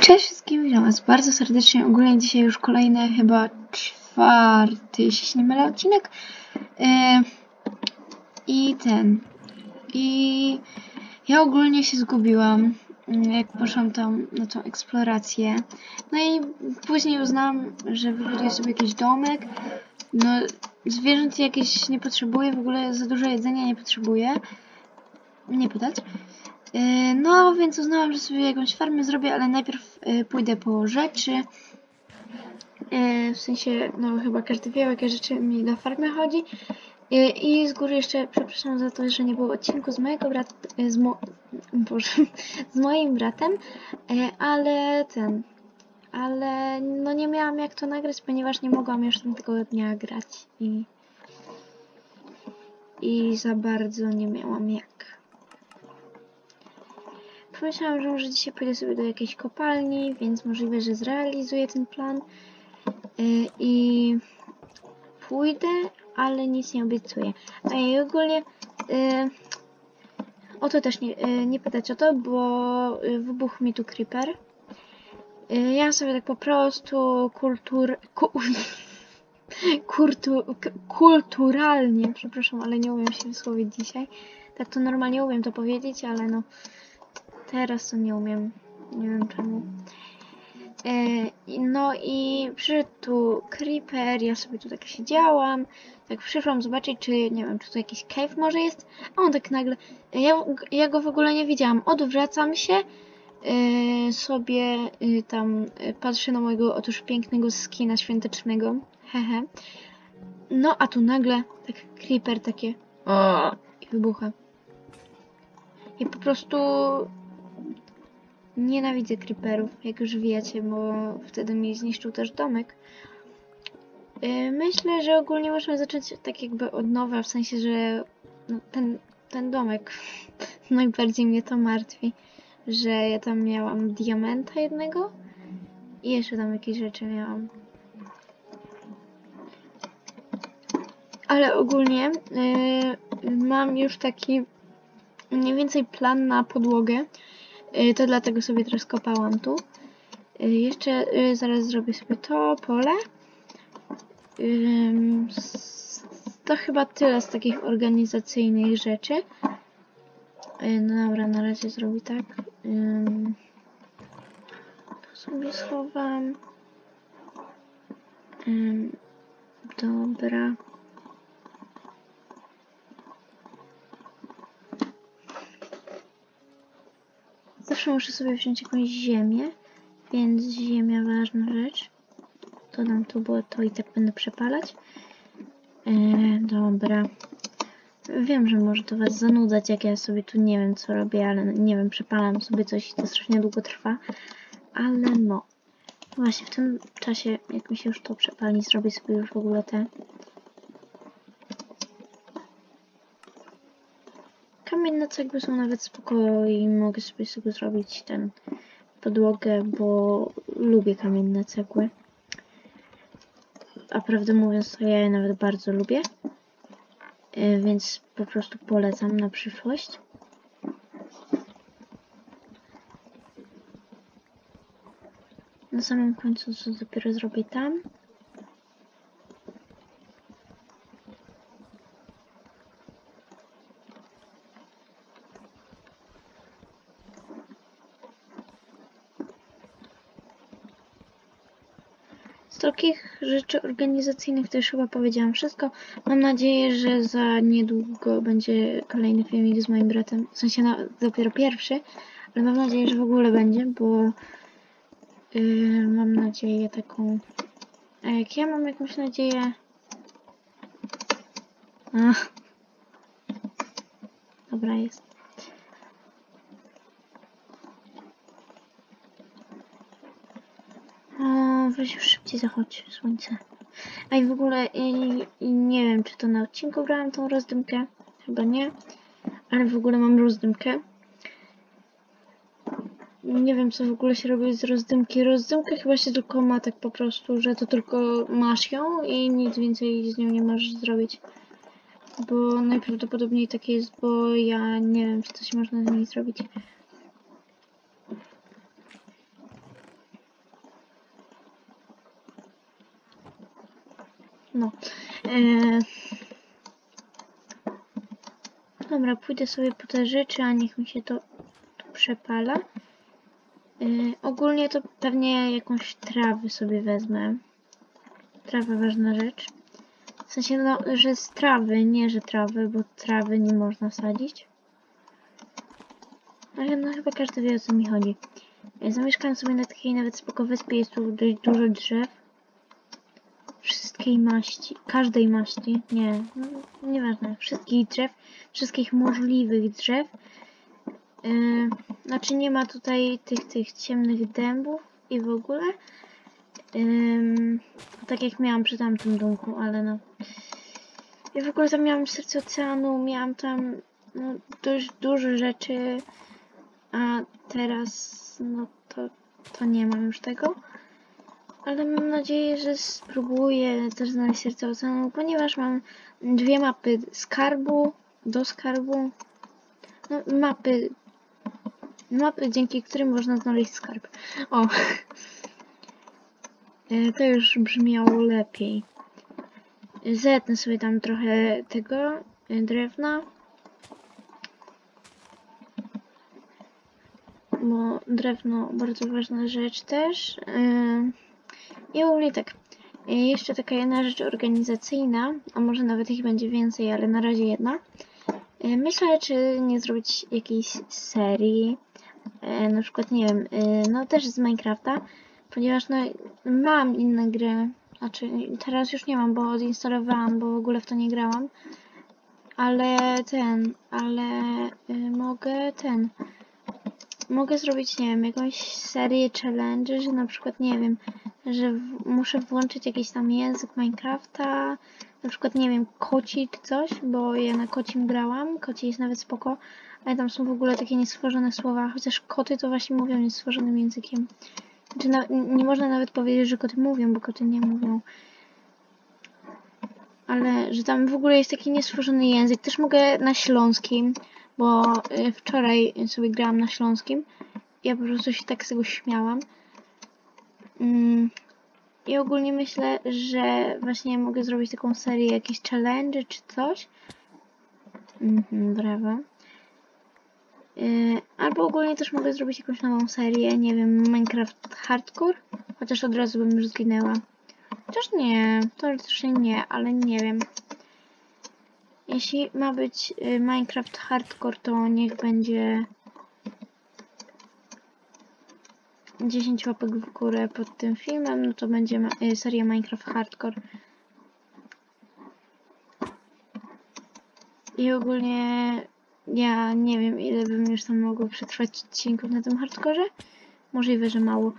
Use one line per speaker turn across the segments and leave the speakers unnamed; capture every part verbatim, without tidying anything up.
Cześć wszystkim, witam was bardzo serdecznie. Ogólnie dzisiaj już kolejny, chyba czwarty, jeśli się nie mylę, odcinek. Yy, I ten. I ja ogólnie się zgubiłam, jak poszłam tam na tą eksplorację. No i później uznałam, że wybuduję sobie jakiś domek. No, zwierząt jakieś nie potrzebuję, w ogóle za dużo jedzenia nie potrzebuję. Nie pytać. No, więc uznałam, że sobie jakąś farmę zrobię, ale najpierw pójdę po rzeczy. W sensie, no chyba każdy wie, jakie rzeczy mi do farmy chodzi. I z góry jeszcze przepraszam za to, że nie było odcinku z mojego brata, z, mo Boże, z moim bratem, ale ten, ale no nie miałam jak to nagrać, ponieważ nie mogłam już tego dnia grać i, i za bardzo nie miałam jak. Pomyślałam, że może dzisiaj pójdę sobie do jakiejś kopalni, więc możliwe, że zrealizuję ten plan yy, i pójdę, ale nic nie obiecuję. A ja ogólnie yy, o to też nie, yy, nie pytać o to, bo yy, wybuchł mi tu creeper. Yy, ja sobie tak po prostu kultur... Ku, kultu, kulturalnie, przepraszam, ale nie umiem się wysłowić dzisiaj. Tak to normalnie umiem to powiedzieć, ale no teraz to nie umiem, nie wiem czemu. E, no i przyszedł tu creeper, ja sobie tu tak siedziałam, tak przyszłam zobaczyć, czy nie wiem, czy tu jakiś cave może jest, a on tak nagle, ja, ja go w ogóle nie widziałam, odwracam się, e, sobie e, tam e, patrzę na mojego otóż pięknego skina świątecznego, hehe. No a tu nagle tak creeper takie o, i wybucha. I po prostu nienawidzę creeperów, jak już wiecie, bo wtedy mi zniszczył też domek. Myślę, że ogólnie możemy zacząć tak jakby od nowa, w sensie, że no, ten, ten domek najbardziej mnie to martwi, że ja tam miałam diamenta jednego i jeszcze tam jakieś rzeczy miałam. Ale ogólnie yy, mam już taki mniej więcej plan na podłogę. To dlatego sobie teraz kopałam tu. Jeszcze zaraz zrobię sobie to pole. To chyba tyle z takich organizacyjnych rzeczy. No dobra, na razie zrobię tak. To sobie schowam. Dobra. Zawsze muszę sobie wziąć jakąś ziemię, więc ziemia ważna rzecz. To dam tu, bo to i tak będę przepalać. Eee, dobra. Wiem, że może to was zanudzać, jak ja sobie tu nie wiem co robię, ale nie wiem, przepalam sobie coś i to strasznie długo trwa. Ale no. Właśnie w tym czasie, jak mi się już to przepali, zrobię sobie już w ogóle te kamienne cegły są nawet spoko i mogę sobie sobie zrobić ten podłogę, bo lubię kamienne cegły. A prawdę mówiąc, to ja je nawet bardzo lubię. Yy, więc po prostu polecam na przyszłość. Na samym końcu co dopiero zrobię tam. Z takich rzeczy organizacyjnych to już chyba powiedziałam wszystko. Mam nadzieję, że za niedługo będzie kolejny filmik z moim bratem. W sensie na, dopiero pierwszy, ale mam nadzieję, że w ogóle będzie, bo yy, mam nadzieję taką... A jak ja mam jakąś nadzieję... Ach. Dobra, jest. O, weź już szybciej zachodź słońce. A i w ogóle i, i nie wiem, czy to na odcinku brałam tą rozdymkę. Chyba nie. Ale w ogóle mam rozdymkę. Nie wiem, co w ogóle się robi z rozdymki. Rozdymkę chyba się tylko ma tak po prostu, że to tylko masz ją i nic więcej z nią nie możesz zrobić. Bo najprawdopodobniej tak jest, bo ja nie wiem, czy coś można z niej zrobić. No. Eee... Dobra, pójdę sobie po te rzeczy, a niech mi się to tu przepala. Eee, ogólnie to pewnie jakąś trawę sobie wezmę. Trawa ważna rzecz. W sensie, no, że z trawy, nie że trawy, bo trawy nie można sadzić. Ale no chyba każdy wie, o co mi chodzi. Zamieszkam sobie na takiej nawet spoko wyspie, jest tu dość dużo drzew. Wszystkiej maści, każdej maści, nie, no, nieważne, wszystkich drzew, wszystkich możliwych drzew. Yy, znaczy nie ma tutaj tych, tych ciemnych dębów i w ogóle. Yy, tak jak miałam przy tamtym domku, ale no. Ja w ogóle tam miałam serce oceanu, miałam tam no, dość dużo rzeczy, a teraz no to, to nie mam już tego. Ale mam nadzieję, że spróbuję też znaleźć serce oceanu, ponieważ mam dwie mapy skarbu, do skarbu. No, mapy, mapy, dzięki którym można znaleźć skarb. O, to już brzmiało lepiej. Zetnę sobie tam trochę tego drewna. Bo drewno bardzo ważna rzecz też. I ogólnie tak. Jeszcze taka jedna rzecz organizacyjna, a może nawet ich będzie więcej, ale na razie jedna. Myślę, czy nie zrobić jakiejś serii, na przykład, nie wiem, no też z Minecrafta, ponieważ no mam inne gry, znaczy teraz już nie mam, bo odinstalowałam, bo w ogóle w to nie grałam, ale ten, ale mogę ten, mogę zrobić, nie wiem, jakąś serię challenge, że na przykład, nie wiem, że w, muszę włączyć jakiś tam język Minecrafta, na przykład, nie wiem, koci czy coś, bo ja na kocim grałam, koci jest nawet spoko, ale tam są w ogóle takie niestworzone słowa, chociaż koty to właśnie mówią niestworzonym językiem. Znaczy, na, nie można nawet powiedzieć, że koty mówią, bo koty nie mówią. Ale, że tam w ogóle jest taki niestworzony język. Też mogę na śląskim, bo y, wczoraj sobie grałam na śląskim. Ja po prostu się tak z tego śmiałam. Mm. I ogólnie myślę, że właśnie mogę zrobić taką serię jakichś challenge czy coś. Mhm, brawo. Yy, albo ogólnie też mogę zrobić jakąś nową serię, nie wiem, Minecraft Hardcore. Chociaż od razu bym już zginęła. Chociaż nie, teoretycznie nie, ale nie wiem. Jeśli ma być y, Minecraft Hardcore, to niech będzie dziesięć łapek w górę pod tym filmem, no to będzie ma y, seria Minecraft Hardcore. I ogólnie ja nie wiem, ile bym już tam mogła przetrwać odcinków na tym hardkorze. Możliwe, że mało.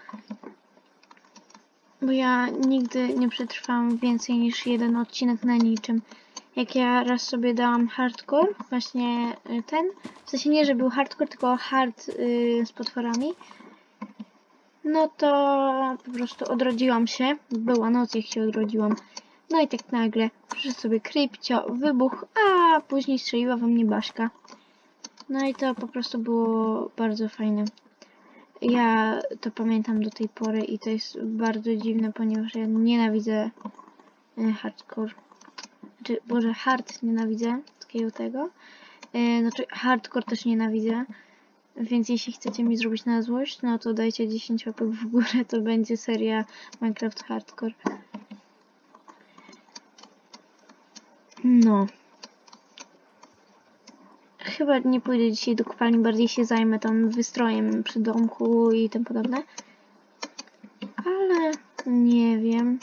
Bo ja nigdy nie przetrwałam więcej niż jeden odcinek na niczym. Jak ja raz sobie dałam hardcore, właśnie ten, w sensie nie, że był hardcore, tylko hard yy, z potworami, no to po prostu odrodziłam się. Była noc, jak się odrodziłam. No i tak nagle przyszedł sobie krypcio, wybuch, a później strzeliła we mnie Baśka. No i to po prostu było bardzo fajne. Ja to pamiętam do tej pory i to jest bardzo dziwne, ponieważ ja nienawidzę hardcore. Znaczy, Boże, hard nienawidzę, takiego tego. Znaczy, hardcore też nienawidzę. Więc jeśli chcecie mi zrobić na złość, no to dajcie dziesięć łapek w górę, to będzie seria Minecraft Hardcore. No. Chyba nie pójdę dzisiaj do kopalni, bardziej się zajmę tam wystrojem przy domku i tym podobne. Ale nie wiem.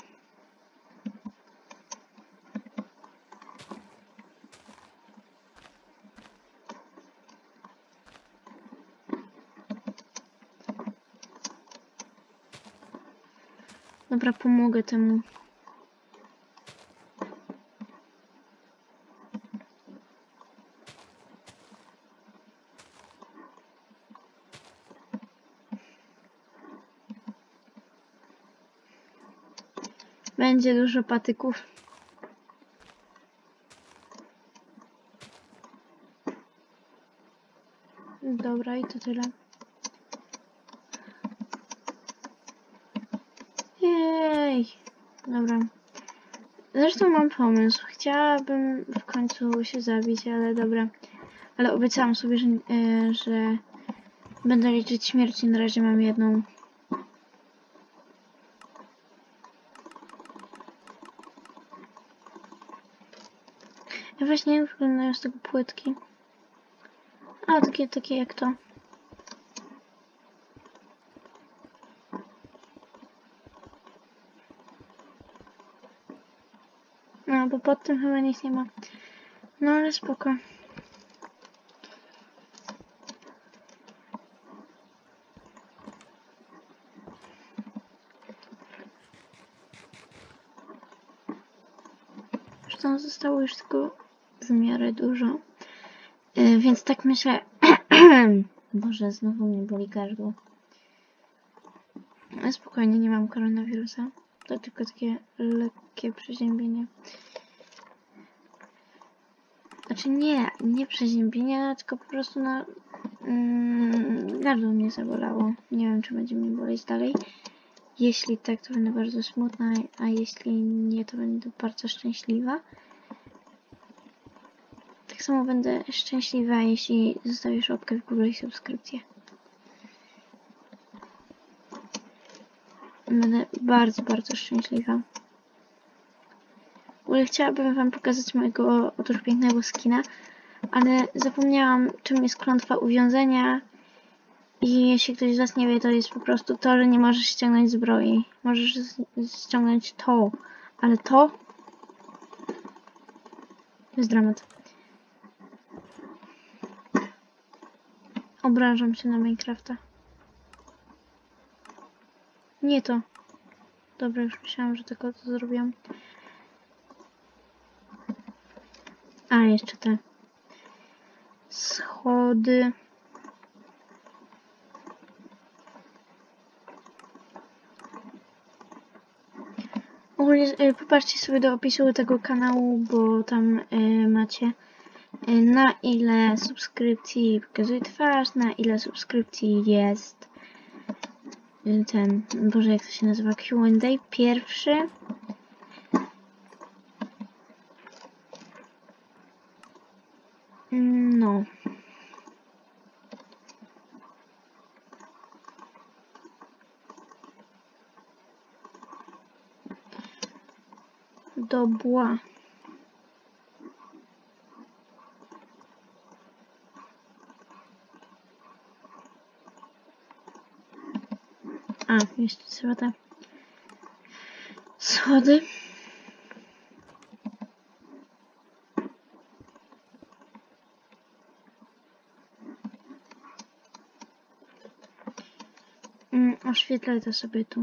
Dobra, pomogę temu. Będzie dużo patyków. Dobra, i to tyle. Jej! Dobra. Zresztą mam pomysł. Chciałabym w końcu się zabić, ale dobra. Ale obiecałam sobie, że, yy, że będę liczyć śmierci. Na razie mam jedną. Ja właśnie nie wyglądają z tego płytki. A, takie, takie jak to. No, bo pod tym chyba nic nie ma. No, ale spoko. Zresztą zostało już tylko w miarę dużo. Yy, więc tak myślę... Boże, znowu mnie boli gardło. Ale spokojnie, nie mam koronawirusa. To tylko takie lekkie przeziębienie. Znaczy nie, nie przeziębienie, tylko po prostu na... Mm, gardło mnie zabolało. Nie wiem, czy będzie mnie boleć dalej. Jeśli tak, to będę bardzo smutna, a jeśli nie, to będę bardzo szczęśliwa. Tak samo będę szczęśliwa, jeśli zostawisz łapkę w górę i subskrypcję. Będę bardzo, bardzo szczęśliwa. W ogóle chciałabym wam pokazać mojego otóż pięknego skina, ale zapomniałam, czym jest klątwa uwiązania. I jeśli ktoś z was nie wie, to jest po prostu to, że nie możesz ściągnąć zbroi. Możesz ściągnąć to, ale to... To jest dramat. Obrażam się na Minecrafta. Nie to. Dobra, już myślałam, że tylko to zrobiłam. A, jeszcze te schody. Ogólnie y, popatrzcie sobie do opisu tego kanału, bo tam y, macie y, na ile subskrypcji pokazuje twarz, na ile subskrypcji jest y, ten, Boże, jak to się nazywa, Q and A pierwszy. No. Dobra. A, jeszcze trzeba te schody. Mm, oświetlę to sobie tu.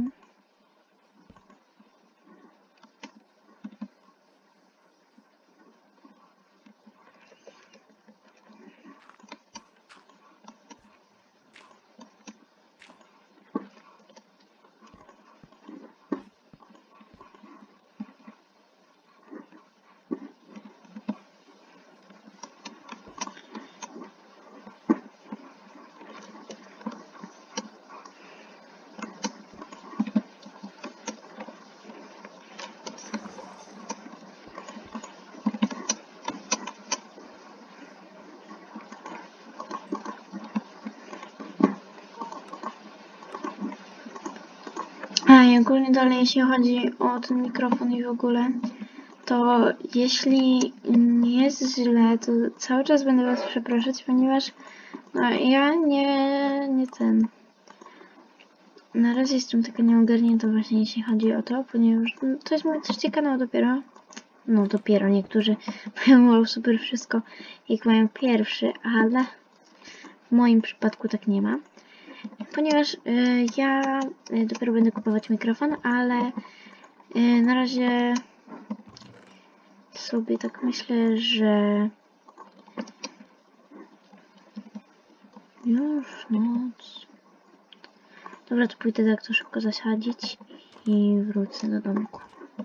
A i ogólnie dalej, jeśli chodzi o ten mikrofon i w ogóle, to jeśli nie jest źle, to cały czas będę was przepraszać, ponieważ no, ja nie, nie ten... Na razie jestem taka nieogarnięta właśnie, jeśli chodzi o to, ponieważ no, to jest mój trzeci kanał dopiero. No dopiero, niektórzy mają wow, super wszystko, jak mają pierwszy, ale w moim przypadku tak nie ma. Ponieważ y, ja y, dopiero będę kupować mikrofon, ale y, na razie sobie tak myślę, że już noc. Dobra, to pójdę tak to szybko zasadzić i wrócę do domku.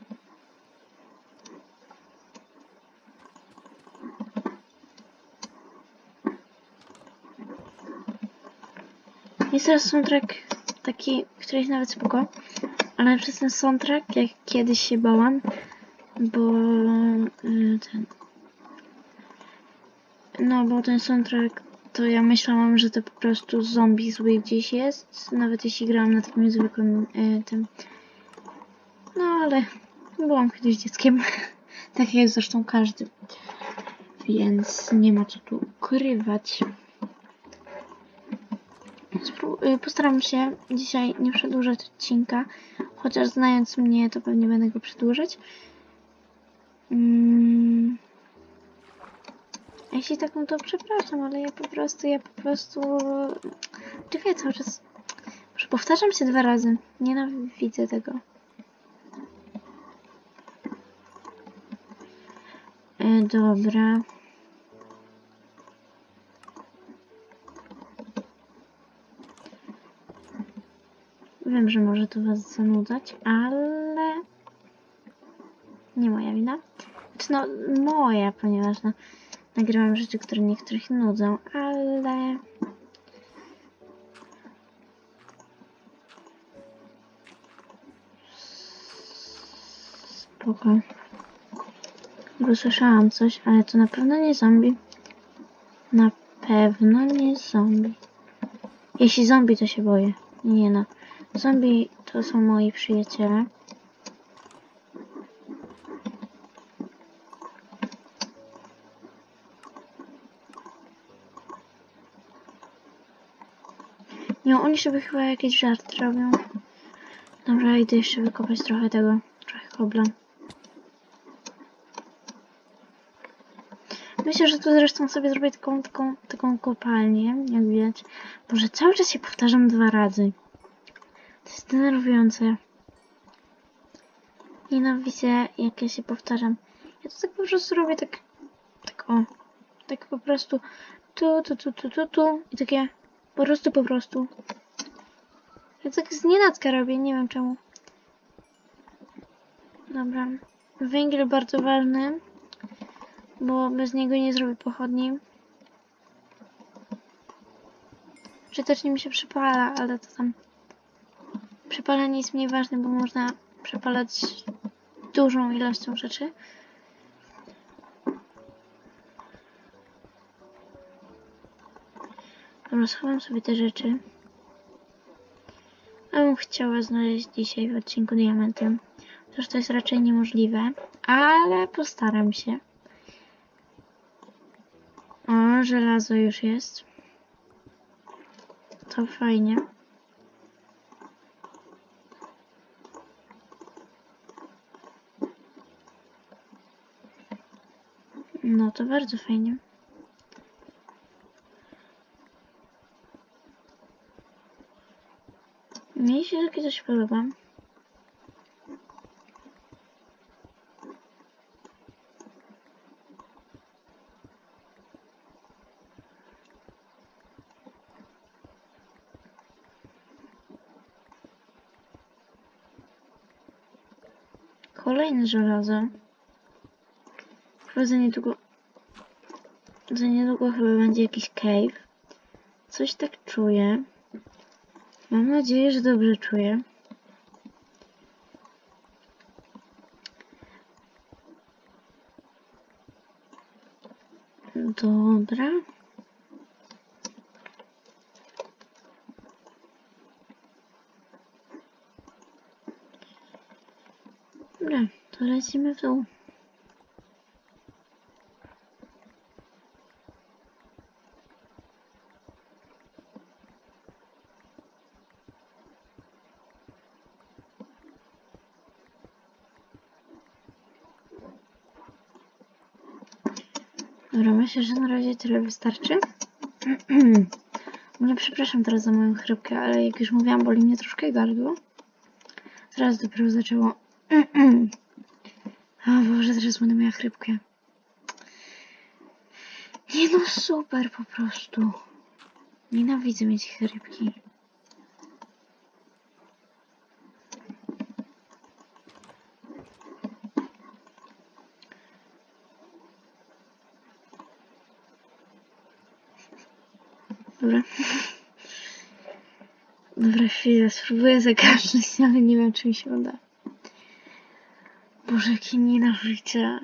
Jest teraz soundtrack taki, który jest nawet spoko, ale przez ten soundtrack, jak kiedyś się bałam, bo yy, ten... No, bo ten soundtrack, to ja myślałam, że to po prostu zombie zły gdzieś jest, nawet jeśli grałam na takim zwykłym yy, tym... No, ale byłam kiedyś dzieckiem, tak jak zresztą każdy, więc nie ma co tu ukrywać. Postaram się dzisiaj nie przedłużać odcinka, chociaż znając mnie, to pewnie będę go przedłużać. Hmm. Jeśli tak, no to przepraszam, ale ja po prostu, ja po prostu... Czekaj, cały czas... Może powtarzam się dwa razy. Nienawidzę tego. E, dobra. Wiem, że może to was zanudzać, ale... Nie moja wina. Znaczy no, moja, ponieważ no, nagrywam rzeczy, które niektórych nudzą, ale... Spoko. Bo słyszałam coś, ale to na pewno nie zombie. Na pewno nie zombie. Jeśli zombie, to się boję. Nie no. Zombie to są moi przyjaciele. Nie, oni sobie chyba jakieś żarty robią. Dobra, idę jeszcze wykopać trochę tego. Trochę kobla. Myślę, że tu zresztą sobie zrobię taką, taką, taką kopalnię, jak widać. Boże, cały czas się powtarzam dwa razy. To jest denerwujące. Nienawidzę, jak ja się powtarzam. Ja to tak po prostu robię tak, tak o, tak po prostu tu, tu, tu, tu, tu, tu i takie po prostu, po prostu. Ja tak znienacka robię, nie wiem czemu. Dobra. Węgiel bardzo ważny, bo bez niego nie zrobię pochodni. Że też nie mi się przypala, ale to tam... Przypalanie jest mniej ważne, bo można przepalać dużą ilością rzeczy. Dobra, schowam sobie te rzeczy. A bym chciała znaleźć dzisiaj w odcinku diamenty. Chociaż to jest raczej niemożliwe, ale postaram się. O, żelazo już jest. To fajnie. No to bardzo fajnie. Mnie się takie coś podoba. Kolejne żelazo. Chyba za niedługo... Za niedługo chyba będzie jakiś cave. Coś tak czuję. Mam nadzieję, że dobrze czuję. Dobra. Dobra, to lecimy w dół. Dobra, myślę, że na razie tyle wystarczy. Może przepraszam teraz za moją chrypkę, ale jak już mówiłam, boli mnie troszkę gardło. Teraz dopiero zaczęło... O Boże, teraz będę miała chrypkę. Nie no, super po prostu. Nienawidzę mieć chrypki. Dobra. Dobra, chwilę, spróbuję zakaszleć, ale nie wiem, czy mi się uda. Boże, jakie nienawidzę.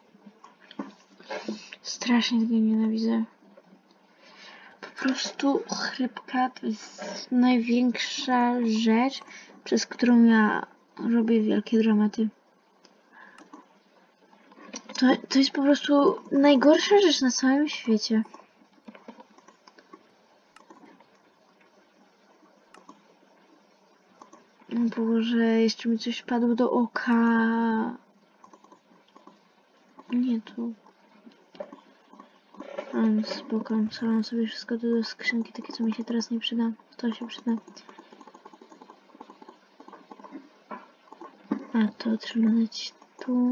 Strasznie tego nienawidzę. Po prostu chrypka to jest największa rzecz, przez którą ja robię wielkie dramaty. To, to jest po prostu najgorsza rzecz na całym świecie. Boże, jeszcze mi coś wpadło do oka. Nie tu. Um, spoko, schowam sobie wszystko do, do skrzynki, takie co mi się teraz nie przyda. To się przyda. A to trzeba dać tu.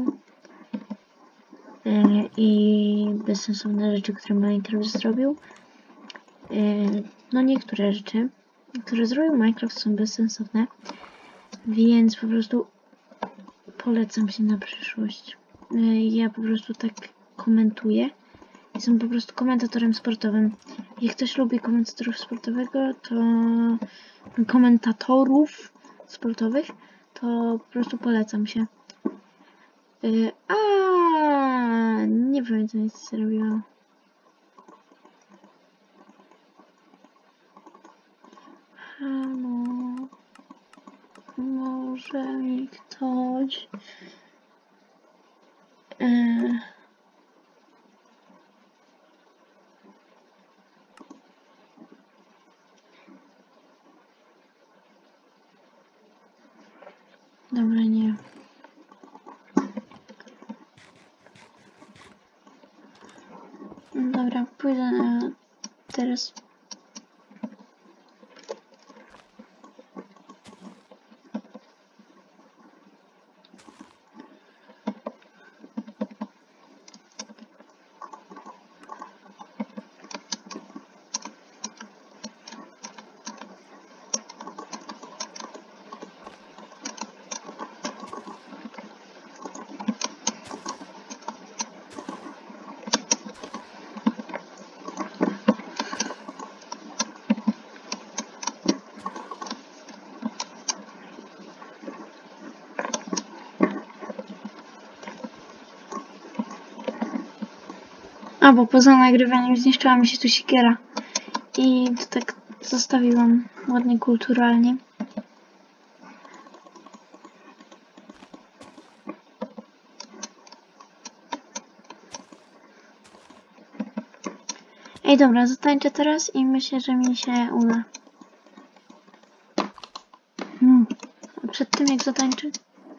Yy, I bezsensowne rzeczy, które Minecraft zrobił. Yy, no niektóre rzeczy, które zrobił Minecraft, są bezsensowne. Więc po prostu polecam się na przyszłość. Yy, ja po prostu tak komentuję. Jestem po prostu komentatorem sportowym. Jak ktoś lubi komentatorów sportowego, to komentatorów sportowych, to po prostu polecam się. Yy, a nie pamiętam, nic co robiłam. Halo, może mi ktoś yy. Dobra, nie. Dobra, pójdę na teraz. A, bo poza nagrywaniem zniszczyła mi się tu siekiera. I to tak zostawiłam ładnie, kulturalnie. Ej, dobra, zatańczę teraz i myślę, że mi się uda. Hmm. A przed tym jak zatańczę?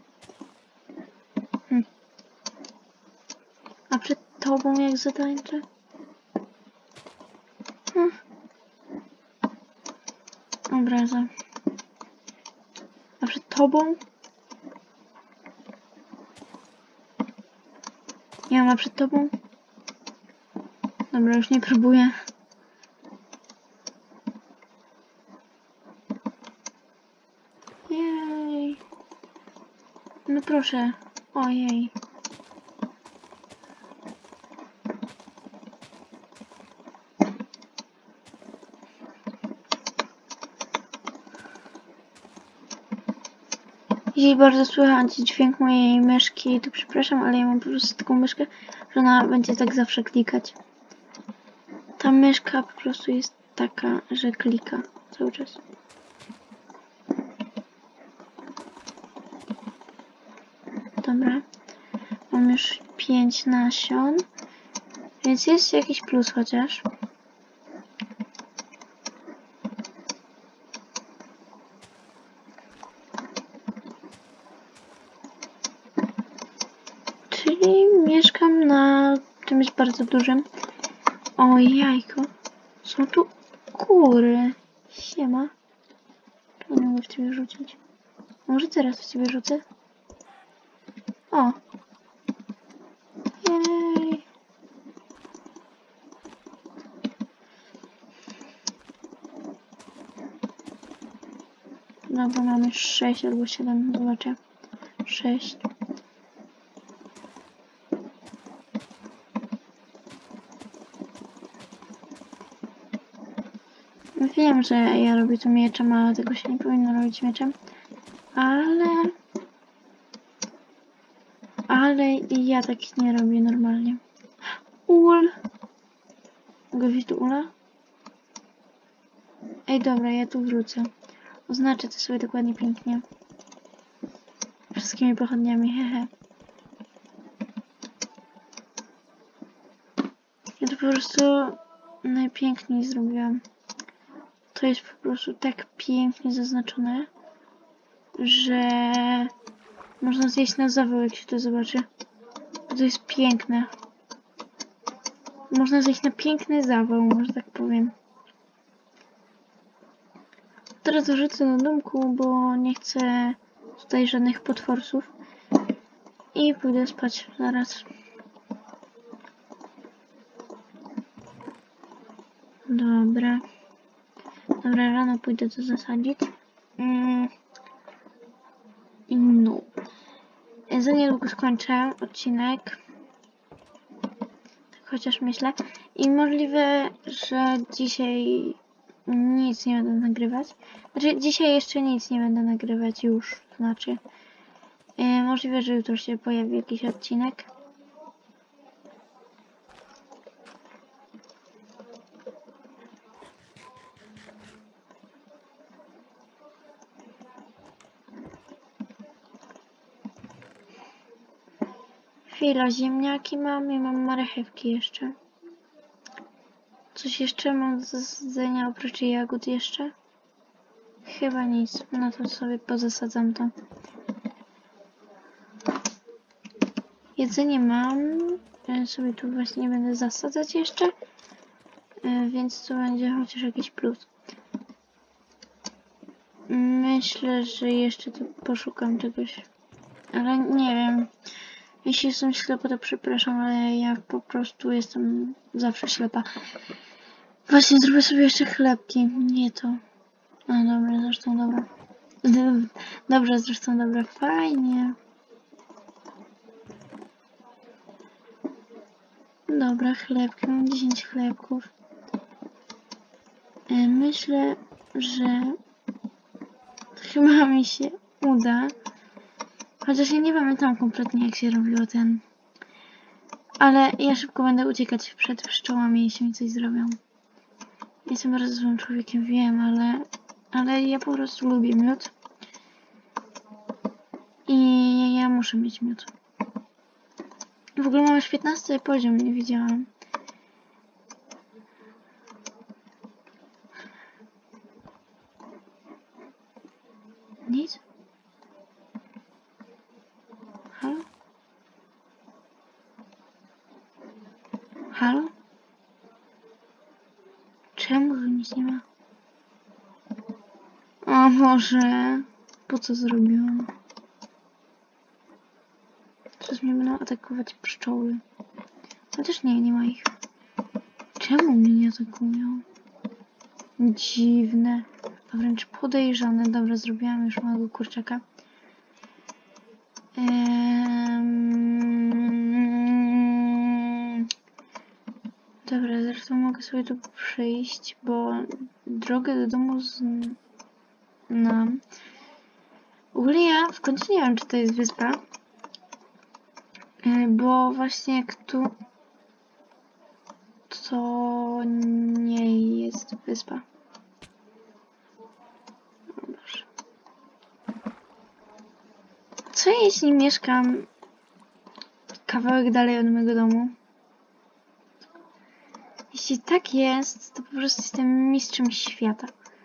Hmm. A przed tobą jak zatańczę? Hmm. Obraza. A przed tobą? Ja mam przed tobą? Dobra, już nie próbuję. Jej. No proszę. Ojej. Jeśli bardzo słychać dźwięk mojej myszki, to przepraszam, ale ja mam po prostu taką myszkę, że ona będzie tak zawsze klikać. Ta myszka po prostu jest taka, że klika cały czas. Dobra. Mam już pięć nasion, więc jest jakiś plus chociaż. Czyli mieszkam na czymś bardzo dużym. O jajko. Są tu kury. Siema. Czemu nie mogę w ciebie rzucić? Może teraz w ciebie rzucę? O. Jej. Dobra, mamy sześć albo siedem. Zobaczę. sześć. Wiem, że ja robię to mieczem, ale tego się nie powinno robić mieczem. Ale... Ale ja tak nie robię normalnie. Ul. Mogę wziąć tu ula? Ej, dobra, ja tu wrócę. Oznaczę to sobie dokładnie pięknie. Wszystkimi pochodniami, hehe. Ja to po prostu najpiękniej zrobiłam. To jest po prostu tak pięknie zaznaczone, że można zjeść na zawał, jak się to zobaczy. To jest piękne. Można zjeść na piękny zawał, może tak powiem. Teraz wrzucę do domku, bo nie chcę tutaj żadnych potworsów. I pójdę spać zaraz. Dobra. Dobra, rano pójdę to zasadzić. Mm. I no. Za niedługo skończę odcinek. Chociaż myślę. I możliwe, że dzisiaj nic nie będę nagrywać. Znaczy, dzisiaj jeszcze nic nie będę nagrywać już. Znaczy. Yy, możliwe, że jutro się pojawi jakiś odcinek. Chwila, ziemniaki mam i mam marchewki jeszcze. Coś jeszcze mam do zjedzenia oprócz jagód jeszcze? Chyba nic. No to sobie pozasadzam to. Jedzenie mam. Ja sobie tu właśnie nie będę zasadzać jeszcze. Więc to będzie chociaż jakiś plus. Myślę, że jeszcze tu poszukam czegoś. Ale nie wiem. Jeśli jestem ślepa, to przepraszam, ale ja po prostu jestem zawsze ślepa. Właśnie zrobię sobie jeszcze chlebki. Nie to. No dobra, zresztą dobra. Dobrze, zresztą dobra. Fajnie. Dobra, chlebki. Mam dziesięć chlebków. Myślę, że chyba mi się uda. Chociaż ja nie pamiętam kompletnie, jak się robiło ten. Ale ja szybko będę uciekać przed pszczołami, jeśli mi coś zrobią. Jestem bardzo złym człowiekiem, wiem, ale... Ale ja po prostu lubię miód. I ja muszę mieć miód. W ogóle mam już piętnasty poziom, nie widziałam. Nic? Halo? Halo? Czemu nic nie ma? O Boże, po co zrobiłam? Teraz mnie będą atakować pszczoły. Chociaż nie, nie ma ich. Czemu mnie nie atakują? Dziwne, a wręcz podejrzane. Dobra, zrobiłam już małego kurczaka. Ehm... Dobra, zresztą mogę sobie tu przyjść, bo drogę do domu znam. W ogóle ja w końcu nie wiem, czy to jest wyspa. Bo właśnie jak tu to nie jest wyspa. O Boże. Co jeśli mieszkam kawałek dalej od mojego domu? Jeśli tak jest, to po prostu jestem mistrzem świata.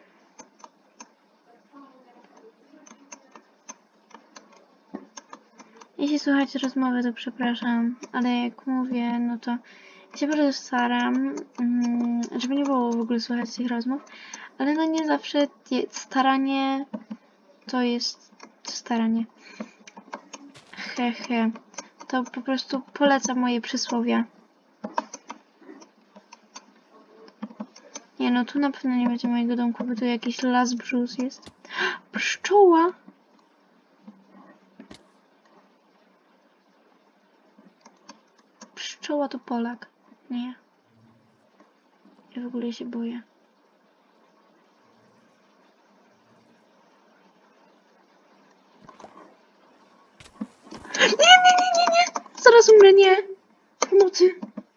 Jeśli słuchacie rozmowy, to przepraszam, ale jak mówię, no to ja się bardzo staram, żeby nie było w ogóle słychać tych rozmów, ale no nie zawsze staranie to jest staranie. He, he. To po prostu polecam moje przysłowia. Nie, no tu na pewno nie będzie mojego domku, bo tu jakiś las brzus jest. Pszczoła! Pszczoła to Polak. Nie. Ja w ogóle się boję. Nie, nie, nie, nie, nie! zaraz umrę, nie! Pomocy!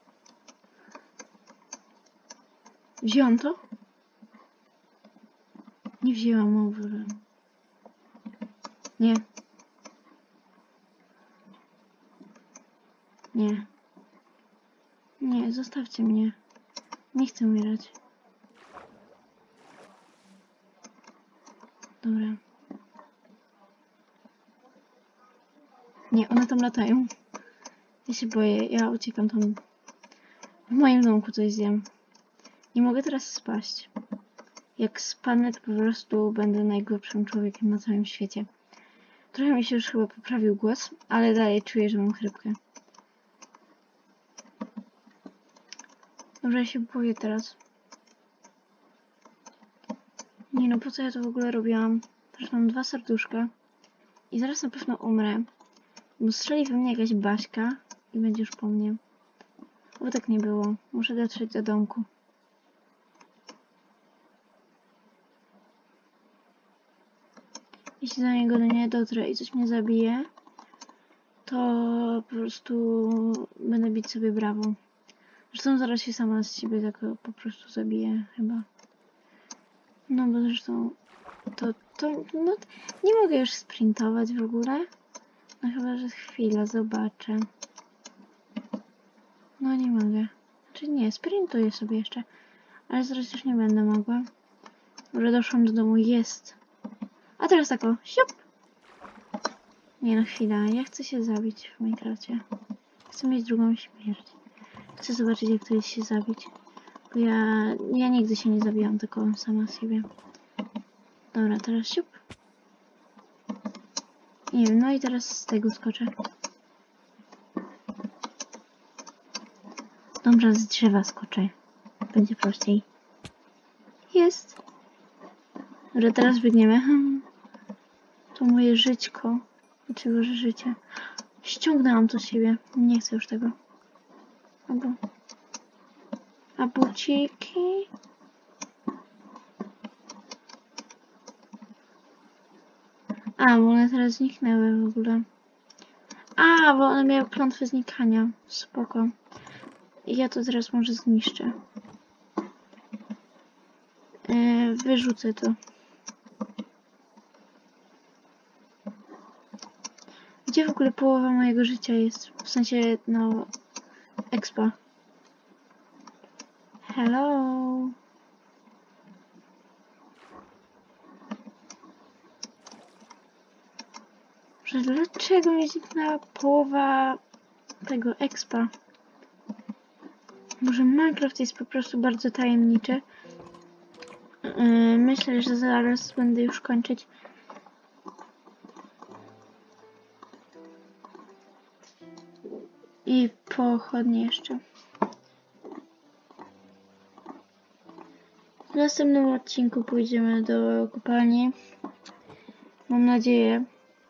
Wziąłam to? Nie wzięłam over. Nie. Nie. Nie, zostawcie mnie. Nie chcę umierać. Dobra. Nie, one tam latają. Ja się boję, ja uciekam tam. W moim domku coś zjem. Nie mogę teraz spaść. Jak spadnę, to po prostu będę najgorszym człowiekiem na całym świecie. Trochę mi się już chyba poprawił głos, ale dalej czuję, że mam chrypkę. Dobrze, ja się boję teraz. Nie no, po co ja to w ogóle robiłam? Teraz mam dwa serduszka. I zaraz na pewno umrę. Bo strzeli we mnie jakaś Baśka i będzie już po mnie. Bo tak nie było. Muszę dotrzeć do domku. Jeśli do niego nie dotrę i coś mnie zabije, to po prostu będę bić sobie brawo. Zresztą zaraz się sama z siebie tak po prostu zabiję chyba. No bo zresztą to, to no, nie mogę już sprintować w ogóle. No chyba, że chwilę zobaczę. No nie mogę. Znaczy nie, sprintuję sobie jeszcze. Ale zaraz już nie będę mogła. Może doszłam do domu, jest. A teraz tak o, siup! Nie no, chwila, ja chcę się zabić w Minecrafcie. Chcę mieć drugą śmierć. Chcę zobaczyć, jak to jest się zabić. Bo ja, ja nigdy się nie zabijam, tylko sama siebie. Dobra, teraz siup. Nie wiem, no i teraz z tego skoczę. Dobra, z drzewa skoczę. Będzie prościej. Jest. Dobra, teraz biegniemy. Hmm. To moje żyćko. Znaczy, Boże, życie. Ściągnęłam to z siebie. Nie chcę już tego. Albo... A buciki? A, bo one teraz zniknęły w ogóle. A, bo one miały klątwę znikania. Spoko. I ja to teraz może zniszczę. Yy, wyrzucę to. Gdzie w ogóle połowa mojego życia jest? W sensie, no... Expa. Hello? Że dlaczego mi zniknęła połowa tego expa? Może Minecraft jest po prostu bardzo tajemniczy. Yy, myślę, że zaraz będę już kończyć. I pochodnie jeszcze. W następnym odcinku pójdziemy do kopalni. Mam nadzieję.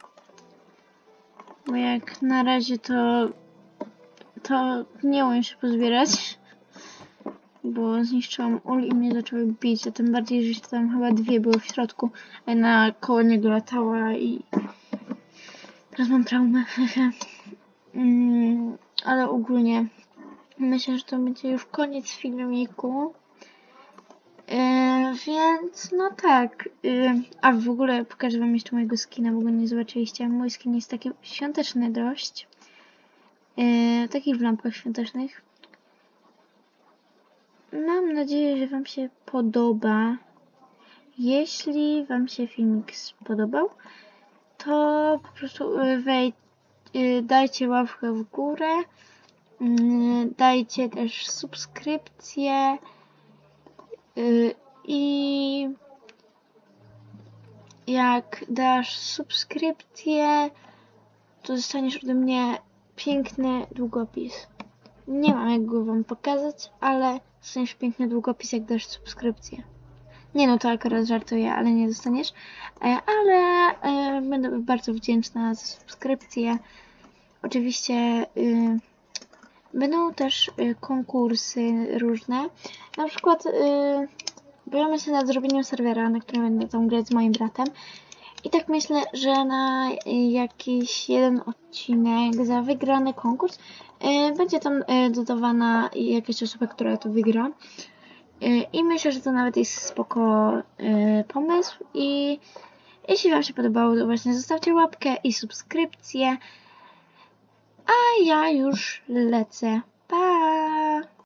Bo jak na razie to to nie umiem się pozbierać. Bo zniszczyłam ul i mnie zaczęły bić, a tym bardziej, że tam chyba dwie były w środku, a jedna koło niego latała i teraz mam traumę. mm, ale ogólnie myślę, że to będzie już koniec filmiku. Yy, więc no tak. Yy, a w ogóle pokażę wam jeszcze mojego skina, bo go nie zobaczyliście. Mój skin jest taki świąteczny dość. Yy, taki w lampkach świątecznych. Mam nadzieję, że wam się podoba. Jeśli wam się filmik spodobał, to po prostu wejdź, dajcie łapkę w górę, dajcie też subskrypcję i jak dasz subskrypcję, to dostaniesz ode mnie piękny długopis. Nie mam jak go wam pokazać, ale dostaniesz piękny długopis, jak dasz subskrypcję. Nie no, to akurat żartuję, ale nie dostaniesz. Ale e, będę bardzo wdzięczna za subskrypcję. Oczywiście y, będą też y, konkursy różne. Na przykład y, boimy się nad zrobieniem serwera, na którym będę tam grać z moim bratem. I tak myślę, że na jakiś jeden odcinek za wygrany konkurs yy, będzie tam yy, dodawana jakaś osoba, która to wygra. Yy, I myślę, że to nawet jest spoko yy, pomysł. I jeśli Wam się podobało, to właśnie zostawcie łapkę i subskrypcję. A ja już lecę. Pa!